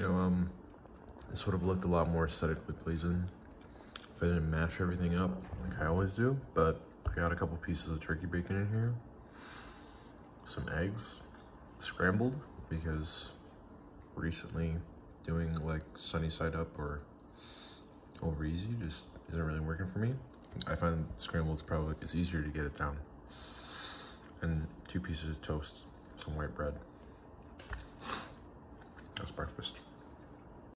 You know, this would have looked a lot more aesthetically pleasing if I didn't mash everything up like I always do, but I got a couple pieces of turkey bacon in here, some eggs, scrambled, because recently doing like sunny side up or over easy just isn't really working for me. I find scrambled is easier to get it down. And 2 pieces of toast, some white bread. That's breakfast.